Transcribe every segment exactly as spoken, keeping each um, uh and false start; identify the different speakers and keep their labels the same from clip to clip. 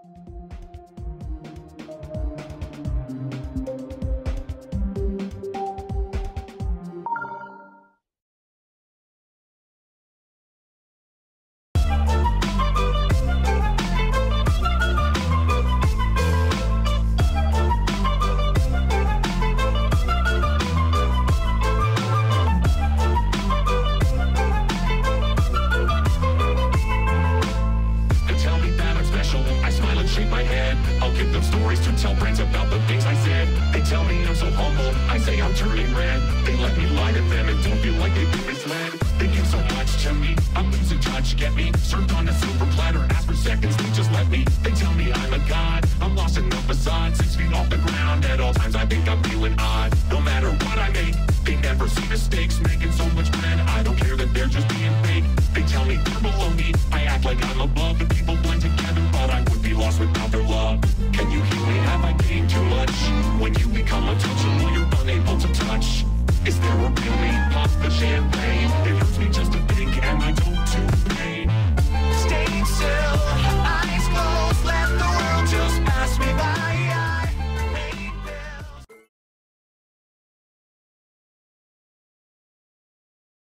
Speaker 1: Shake my head, I'll give them stories to tell friends about the things I said. They tell me I'm so humble, I say I'm turning red. They let me lie to them and don't feel like they've been misled. They give so much to me, I'm losing touch, get me served on a silver platter, ask for seconds, they just let me. They tell me I'm a god, I'm lost in the facade. Six feet off the ground, at all times I think I'm feeling odd. No matter what I make, they never see mistakes. Making so much bread, I don't care that they're just being fake. They tell me they're below me, I act like I'm above. The people blend together, but I would be lost without their love. Can you heal me? Have I gained too much? When you become untouchable, you're unable to touch. Is there a real need? Pop the champagne. It hurts me just to think, am I told to pain? Stay still, eyes closed, let the world just pass me by. I hate bills.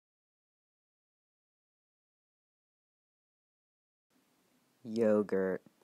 Speaker 2: Yogurt.